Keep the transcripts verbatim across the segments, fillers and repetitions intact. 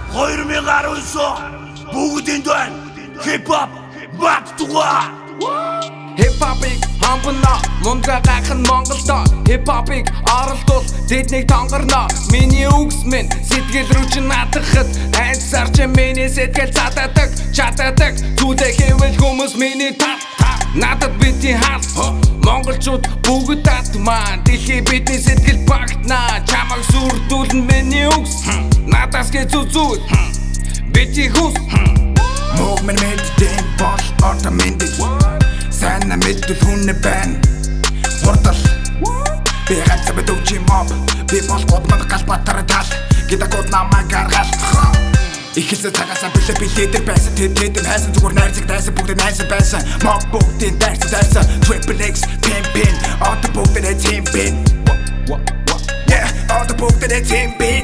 хоёр мянга араван бүгдэнд байна. Хип-хоп баттугаа. Хип-хопыг хамбана мунга гайхан Монголдо. Хип-хопыг оролдвол тэднийг тонгорно. Миний үгс минь сэтгэл рүү чи наадахад айцсаар чи миний сэтгэл цатадаг чатадаг. Зүудэ хэвэл хүмүүс миний тат надад бити хал. Монголчууд бүгд татмаа дэлхий бидний сэтгэл багтнаа. Чамайг сүрдүүлэн миний үгс надаас гэ зүзүүл бити хүс. Мог мен мэддэм бол орта мэндэл Сайн мэдвэл хүнэ байна Хурдал Би ганцаа бэдүүч юм об Би бол годмад гал батар тал Гида год намаа гаргал Ихэлсэ цагаасаа билээ би лидер байсан Тэд тэдэм хайсан зүгээр найрцаг дайсан бүгд найсан байсан Мог бүгдийн дайсан дайсан Triple X, Pin Pin Ото бүгдээ team pin Yeah, ото бүгдээ team pin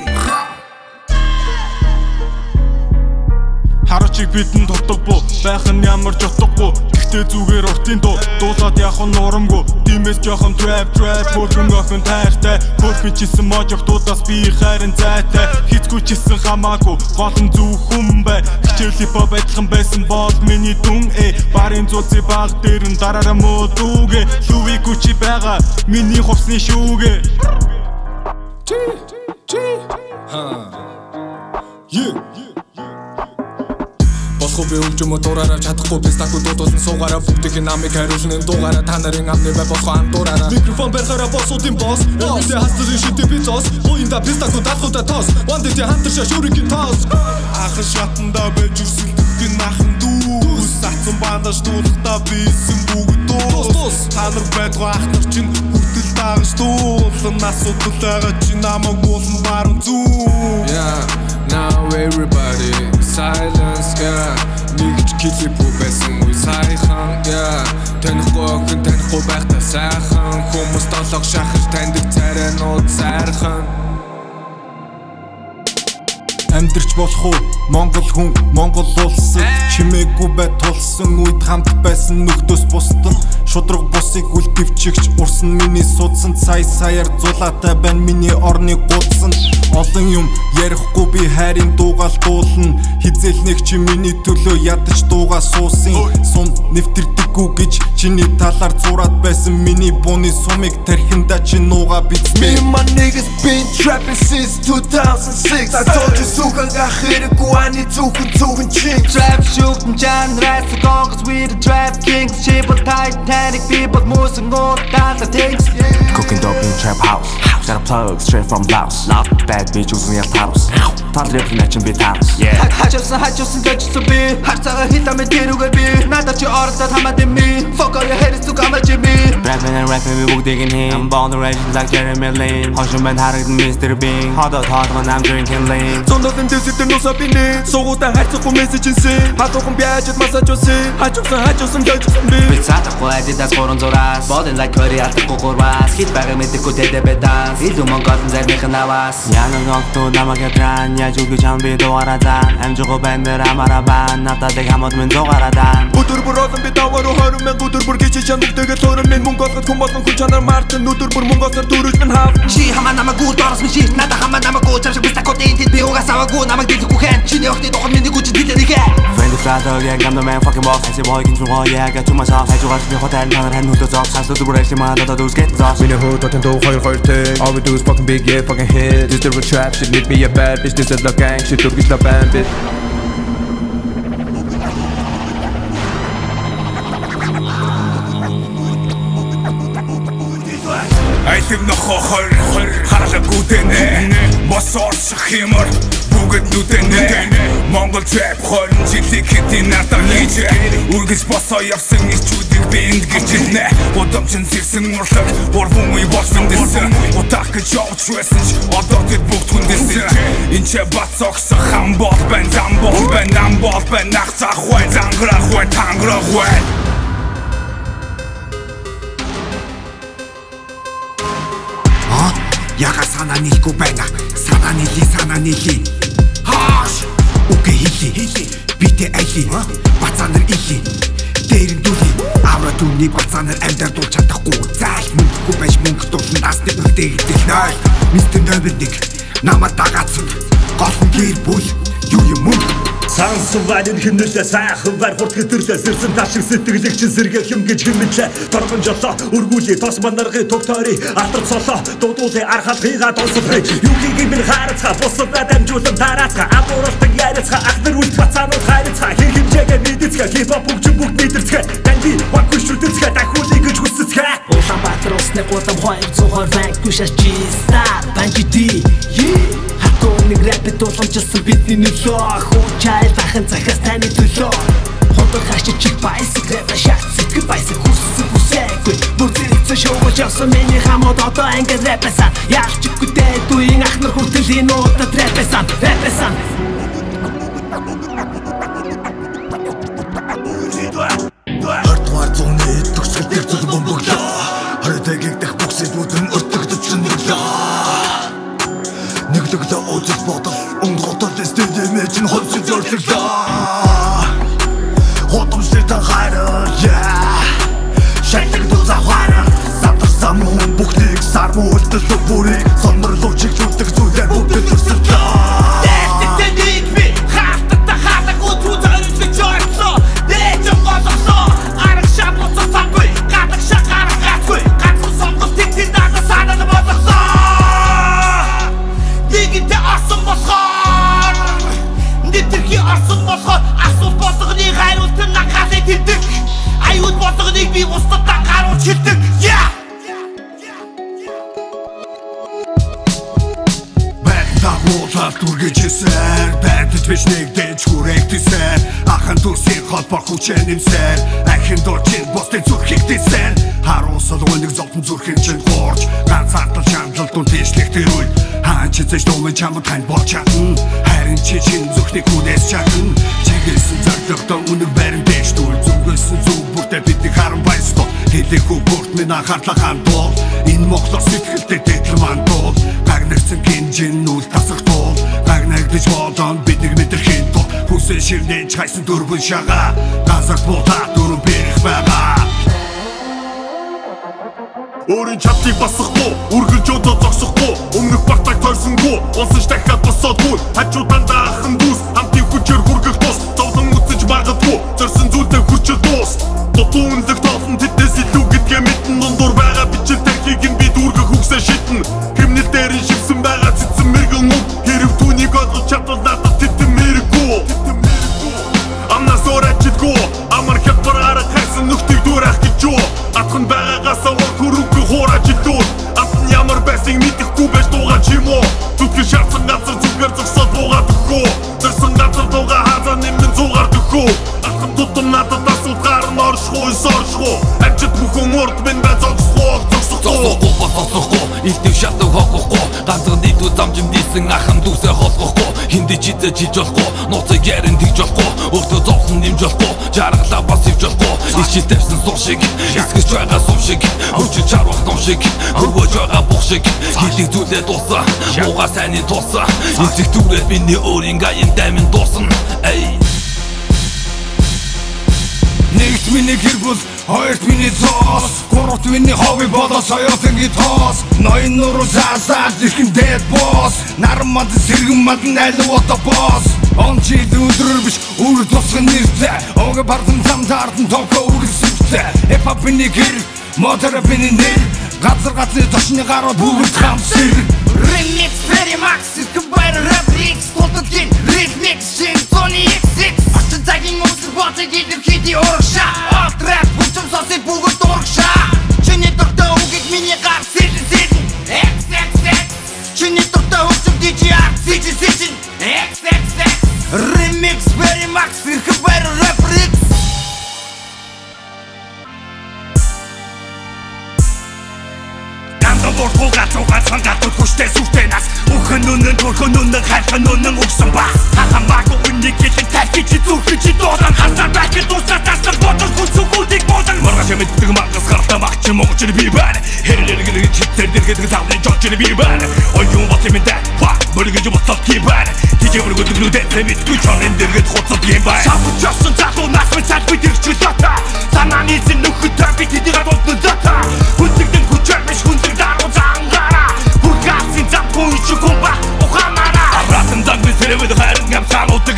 Харачиг бидэн дутаггүй байх нь ямар ч утгагүй гэхдээ зүгээр уртын дуу дуулаад явах нь урамгүй тиймээс жоохон trap trap хөргөн охин тайртай хөргөн чисэн можогтуудаас би хайрын зайтай хизгүй чисэн хамаагүй гол нь зөв хүн бай хичээл хип-хоп адилхан байсан бол миний дүн э барын зулцын баг дээр нь дараараа мөөдүүгээ Louis Gucci байгаа миний хувцсны шүүгээ чи чи ха yeah Босхоо би үлж юм дуураараа чадахгүй би стаку дуудуулсан суугаараа бүгдийн намыг хариулсан энэ дуугаараа та нарын амны бай босхоо ам дуураараа микрофон барихаараа босуудын босс Эдээ хастарын шидэв би зос Буинда би стаку даахуудаа тоос Вандэти хантарша шүрийн тоос Ахын шатанда байж үрсэл төгөн ахын дүүс Сацсан бандаж дуулахтаа бийсэн бүгд дуус Та нар байдгаа ахнар чинь хүртэл даагаш дуулан асуудал байгаа чи намайг уулан баруун зүү Yeah, now everybody silence, yeah Нэгж килипүү байсан үе сайхан, yeah Танихгүй охин танихгүй байхдаа сайхан Хүмүүс толгох шахаж таньдаг царайнууд сайрхан Амьдарч болох уу Монгол хүн Монгол улсад чимээгүй бай тулсан үед хамт байсан нөхдөөс бусдан шудраг бусыг үлдэвчигч урсан миний судсан цай саяар зулаатай байна миний орны гудсан олон юм ярихгүй би хайрын дуугаал дуулна хизээл нэг чи миний төлөө ядаж дуугаа суусын сум нэвтэрдэггүй гэж чиний талаар зураад байсан миний бууны сумыг тархинда чи нуугаа бицмэ Me and my niggas been trapping since two thousand six I told you Сухан гахэрэггүй ани зүхэн зүхэн чин Trap shoot and John Rice the Congress we the Trap Kings Ship of Titanic people moving on down the things Cooking dope in trap house Got a plug straight from Laos Bad bitch using your house Тал рэп начин би таус Хачилсан хачилсан дэжсэн би Харцаага хитамэ тэрүүгээ би Надад чи ордод хамаад юм би Fuck all your haters to come at me Rapping and rapping we бүгдийг нь хин I'm born the rage like Jeremy Lin Хошин байна харагдсан Mister Bean Ходоод ходгон I'm drinking lean Зондосын дэсэтэр нусаа бинэ Сугуудаа хайрцахгүй мессеж инсэн Хатуухан бяжэд масаж усын Хачилсан хачилсан дэжсэн би Би цаатахгүй Adidas гурван зураас Бодин like Curry атахгүй гурваас Хит байгаа мэдээгүй тэдэ беданс Илүү Монголын зармийнх наваас Янан огтуу намайг ядран Яаж үгүй чам би дугаараа зан Амжиго бандер амаараа бан Навтадыг хамууд минь зугаараа дан Өдөр бүр олон би даваар хойрон мэн өдөр бүр гिच чамддаг тойрон минь мөнгө олгох хүн болгон хүн чанар мартан өдөр бүр мөнгө олсоор дөрөж минь хав Чи хамаа намайг гүд орос ми чи Надаа хамаа намайг гүд чамшиг бистак хотын тэд би угаас аваагүй намайг дэхгүй хэн Чиний охты дохор миний гүч дилэрэг Friendly flatter yeah I'm the man fucking boss I see boy can through all yeah I got too much off хайжуугаар би хотын танаар хань хөдөө зоог Хас өдөр бүр ажлын маа дадад үс getting off Миний хөө дотын дуу хоёр хоёр тэг All we do is fucking big yeah fucking hit This is the trap shit need me a bad bitch This is the gang shit turkish la band bitch Айлм нохо хор хор харлаггүй тэнэ Бос орсох юмор бүгд нүдэнэ Монгол trap хорин жилиг хэдийн надад хийж Үргэж босоо явсан ирчүүдийг би энд гэж хэлнэ Удамчин зэрсэн урлаг Урван үе болсон дэсэн Утах гэж явж байсан ч одоо тэд бүгд хүндэлсэн Энд ч бац огсох хам бол байн зам бол байн нам бол байн нах цах хвай Занграх хвай танграх хвай Яга санаа нийлгүй байна Санаа нийли санаа нийли Хааш Үгүй хийли хийли Битэ айли Бацанар или Дээр нь дүүли Авра түүний бацанар амьдар дул чадахгүй Зайл мөнгөгүй байж мөнгө дуулна Насны үлдээгдэл нойл Мистер номер нэг Намаа дагаацсан Гол нь гэр бүл юу юм мөн Сансварын хинэлээ сайхан вар хурд гэтэрлээ сэрсэн ташиг сэтгэлэг чин сэргээ хэм гэж хэмэтлээ торгон жолоо өргүүлээ тос манаргын тогтоорыг алтар цолоо дуудуулын архалгыга донсолхой юугийн минь харацгаа бусдад дамжуулан тараацгаа амууралтан яриацгаа ахнар үлд бацаанууд хайрцгаа хин хэмжээгээ мэдицгээ хипхоп бүгд бүгд мэдэрцгээ данди вакуш шүтэрцгээ дахиулыг гэж хүсцгээ Улаанбаатар усны гудам хоёр зугаар ванку шашчиста банжити Нэг рэпэд уламжилсан бидний нөлөө Хүчайл дахин захаас таны төлөө Хондор хашиж чих байсаг рэпэ шахт сэтгэл байсаг хүссэн хүсээгүй Бүр зэрэгцэн шоугож явсан миний хамууд одоо ангид рэпэсан Ялчиггүй дээд үеийн ахнар хүртэл энэ удаад рэпэсан Рэпэсан Ардуар зуны төгсгөл дээр зүл бомбоглоо Харитагийг дэх боксэдүүдэн өртөгдөж чөнөглөө Нэгдэгдэ оцис бодол Унготол эстедэмэ чин холсыг зорлоглоо Хотомсдэтэн хайраа Шайтэг дуза хайраа Сатарсан мөн бүхнийг сарму үлдэл бүрийг Соннорлуу чигчүүлдэг зүйлээр бүгдэл өсөлтлөө Дээстэгтэн нэгми Хаалтата хаалтаг үтрүү зөрөжлөг жортлоо Дээжэн гологлоо Арах шаблуцаа самгүй Гадаг шахарах гацгүй Гацгүй сонгол тэгтэн дага санал бологлоо Нэгэнтэ арсан болохоор Нэтэрхий арсан болохоор Асуул болгоныг хайруултан нагхалыг тэлдэг Аюул болгоныг би устдаа гаруул чилдэг Байхын дагуулалт үргэжсээр Байдаж биш нэгдэж хүрэгдсээр Ахын дүүсийн холбоо хүчээ нэмсээр Ахын дурчин бостын зүрхийг дэсээр Харуусал өнөг золтон зүрхэн чин горж Ганцаартал шамдалтун тийшлэх тэр үед Хаан чи зэж нуумын чамд хань болж чадна Харин чи чин зүрхний күнээс чадна Чигээсэн загдагтаа үнэг барин дэштүүл Зүгөөсөн зүг бүртээ бидний харан байсто Хэлэхүү бүрт минь анхаарлаа хандуул Энэ моглоор сэтгэлдээ дэтлэн мандуул Гагнагцсан гинжин нүл тасах туул Гагнагдаж болон биднийг мэдэрхийн тул Хүсээ ширнэж хайсан дөрвөн шагаа Газарт буудаа дөрвөн бэрэх байгаа Өөрийн чадлыг басахгүй, үргэлж өдөө зогсохгүй Өмнөх бартаг тойрсонгүй, унсаж дахиад босоодгүй Хажуудандаа ахын дүүс, хамтын хүчээр хүргэх тус Зовлон үтсэж магадгүй, зорьсон зүйлдээ хүрчил дуус Дутуу үнэлэх тоолн тэднээс илүү гэдгээ мэдэн Дундуур байгаа бичил тархийг нь би дүүргэх үгсээ шидэн Хэмнэл дээр нь шивсэн байгаа цэцэн мэргэн үг Хэрв түүнийг ойлгож чадвал надад тэтэн мэрэггүй Амнаас өөр ачидгүй, амар хялбар арга хайсан нүхтийг дүүрэх гэж юу Атхан байгаагаас авах хүрүүгүй хуураж идүүр Амтан ямар байсныг мэдэхгүй байж дуугаа ч юм уу Зүтгэр шаарсан газар зүгээр зогсоод буугаад өгөө Зорьсон газар дуугаа хаазаа нэмэн зуугаар дөхөө Атхан тутам надад асуулт гарн оршгүй соршгүй Амчид бүхэн урд минь бай зогсгүй зогсохгүй Зогсохгүй, илтгэв шатав хогохгүй Ганцхан нийтүү замжим дийсэн ахын дүүсээ холгохгүй Хиндэ чидэ чиж болохгүй, нууцыг ярин тэгж болохгүй Өөртөө зовхон нэмж болохгүй, жаргалаа бас ивж болохгүй Ичил тавьсан сум шиг, эсгэж байгаа сум шиг Хөвчөж чарвах ном шиг, хөргөж байгаа бух шиг Хилийг зүйлээ дуусаа, муугаа сайныг туусаа Эцэг түрээд миний өөрийн гаян даймын дуусан Нэгт миний гэр бүл, хоёрт миний цоос Гуравт миний хобби болоо соёлынгийн тоос Ноён нуруу саасаад ирхэн дээд босс Наран манд сэргэн манд айлуу одоо босс Он жил өдрөр биш, үр тусган нэртэй Ога бардын зам таардан токо үргэлсэвтэй Хип-хоп миний гэр, мотор миний нэр Газар газны тошны гарууд бүгд хамсэр Remix, Ferry Max, ирхэн байр rap X Тултадгийн remix, шин Sony икс икс Орчин цагийн өмсөр боцыг идэр хити урагшаа Alt rap, хүчм сосыг бүгд урагшаа Чиний дуртай үгийг миний гар сэлэн сэлэн X X X Чиний дуртай хүчм ди джи ар сэлэн сэлэн X X X Remix, Ferry Max, ирхэн байр rap X Bortuga tuga sanga tu kushte suhtenas Ukhan nunnen turkun nunnen khalkhan nunnen uksan bas Hahan bago unnik gillen tälkici turkici doodan Hasar belki dostlar taslar bodur kutsu kuldik bodan Marga şemettiğim margas karta makçı moğçını bir ben Herleri gülü çitlerdir gıdığı savlayın çokçını bir ben Oyun vatiminde bak bölgeci batsat ki ben Gece vurgu dıglı detlemit güç anendir gıt xotsat yem ben Şafı çöpsün çatı nasmın çat bitirçi data Sana nizin nukhı törpik didiğe dotlu data Huntikten kuçörmüş huntikten Burgasin zam koyucu kumba o kamera Aratımdan bir serevedi hayırın hem sen olduk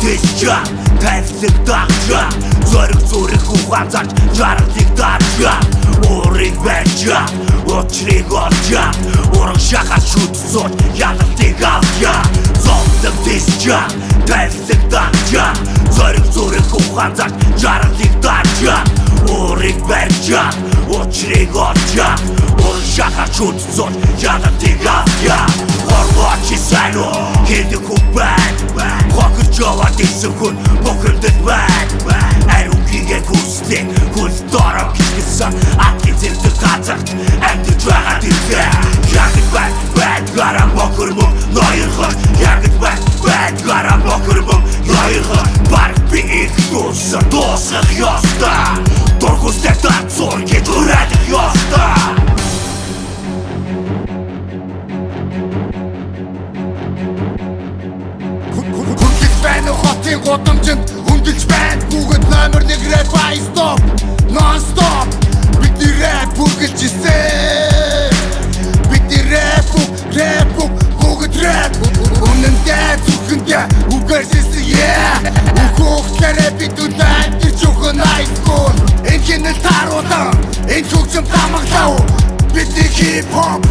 тэлчээ тавьлаг дагчаа зориг зүрх ухаан зарж жаргалыг дарчаа уурыг барьчаа учрыг олчаа ураг шахаж шүтсүүл ялалтыг авчаа зовлог тэлчээ тавьлаг дагчаа зориг зүрх ухаан зарж жаргалыг дарчаа уурыг барьчаа учрыг олчаа ураг шахаж шүтсүүл ялалтыг авчаа Горгочи сайну хийдэг хүн байна Хохирч яваад ирсэн хүн бохирдод байна Ариугийгээ гүйцэтгэх хөл дороо гисгэсэн Атгийн зэрдэг газарт амьдарч байгаа дэрдээ Ягд байна байдгаараа бохир мөн ноёрхор Ягд байна байдгаараа бохир мөн ноёрхор Бараг би их дуусах дуусах ёстой Дургустай танцор гэж уриалах ёстой Хотын гудамжинд хөндлөж байна Бүгд номер нэг рэп I stop Non stop Бидний рэп бүргэлжсэн Бидний рэп бүх рэп бүх бүгд рэп Үнэндээ зүрхэндээ үгэрсэсэн yeah Үхөхлээрээ бид үнэн тэр чухын high school Энэ хинэл таруулан Энэ хөгжим тамаглав Бидний hip hop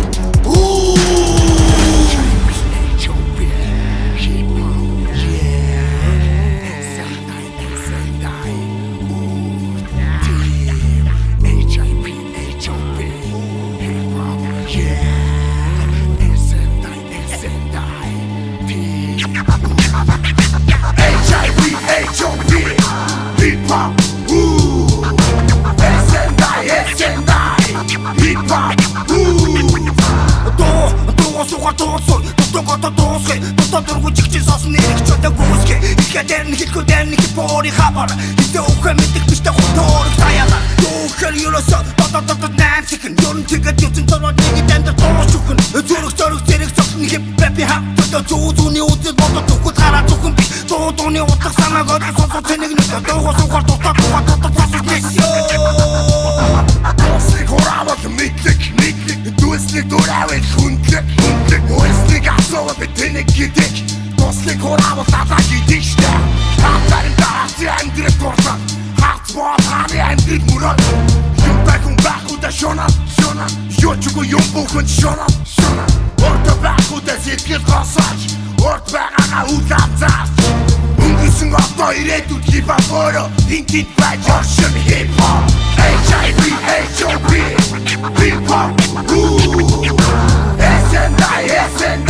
Хабар Идэ ухэ мэдэх биштэй хутуурыг саяалаа Юухэр юросо додододод найм сихэн Юрн тэгээд юцэн торвод нэгид амьдар тоос чухын Зүрх зориг зэрэг цогтон хип бэпи хап Төдөө зүү зүүний үзэл бодод тухуд хараа зүхэн би Дуу дууны утгах санааг одрах сонсоо тэнэг нэг Дуугоо сухар тутаа тухаа тутаа тасах нэсё Тослыг хураавал мэдлэг мэдлэг Дүүслэг дураавал хүндлэг хүндлэг Уэслэг асуувал би тэнэг гэдэг Тослыг хураавал татаа гэдэг штэ Хатарын даацы амьдрэх дурсан Хац бол хааны амьдрэх мөрөд Юм байх хүн байхуда шонал шонал Ёчгүй юм бүхэнд шонал шонал Орто байхуда сэтгэл госооч Орт байгаагаа үл амзаач Өнгөрсөн одоо ирээдүйд хипхоп өөрөө Интид байж оршин хипхоп H I V H O P Hip-hop S N I S N